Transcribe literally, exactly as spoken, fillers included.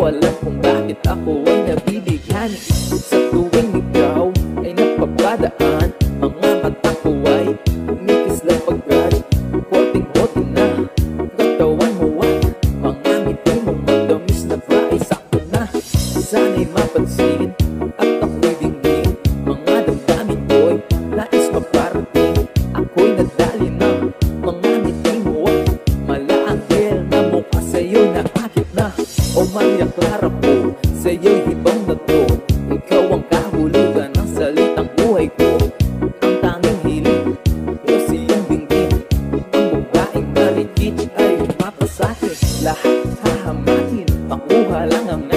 alam kung bakit ako ay nabibigyan. Sa tuwing ikaw ay napapadaan, mga mata ko ay kumikislang pagkat Hoting-hoting na katawan mo at mga ngiti mong matamis na ba ay sakto na. Sana'y mapansin at ako'y dinggin, mga damdamin ko'y nais maparating. Ako'y nadali ng mga ngiti mo at malaanghel na mukha sa'yo na akit na. O Maria Clara po, sa'yo'y hibang na to. Ikaw ang kahulugan ng salitang buhay ko. Ang tanging hiling ko siyang dinggin, ang babaeng maligid ay mapasakit. Lahat hahamakin, makuha lang ang